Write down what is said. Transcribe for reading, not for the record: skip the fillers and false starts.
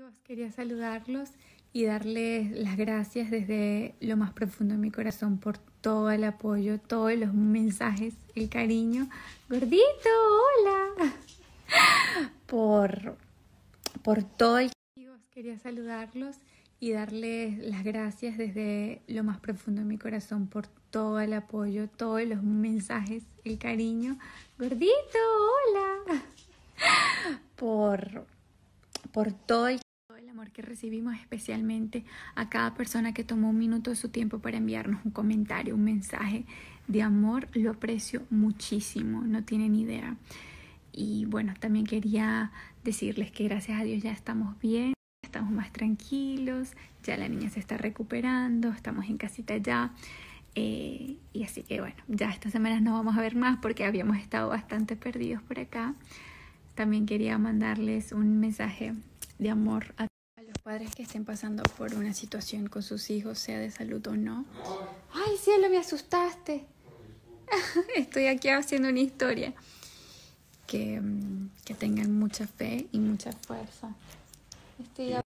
Amigos, quería saludarlos y darles las gracias desde lo más profundo de mi corazón por todo el apoyo, todos los mensajes, el cariño. Gordito, hola. Por todo el... Amigos, quería saludarlos y darles las gracias desde lo más profundo de mi corazón por todo el apoyo, todos los mensajes, el cariño. Gordito, hola. Por todo el amor que recibimos, especialmente a cada persona que tomó un minuto de su tiempo para enviarnos un comentario, un mensaje de amor. Lo aprecio muchísimo, no tienen idea. Y bueno, también quería decirles que gracias a Dios ya estamos bien, estamos más tranquilos, ya la niña se está recuperando, estamos en casita ya. Y así que bueno, ya estas semanas no vamos a ver más porque habíamos estado bastante perdidos por acá. También quería mandarles un mensaje de amor a los padres que estén pasando por una situación con sus hijos, sea de salud o no. ¡Ay, cielo, me asustaste! Estoy aquí haciendo una historia. Que tengan mucha fe y mucha fuerza.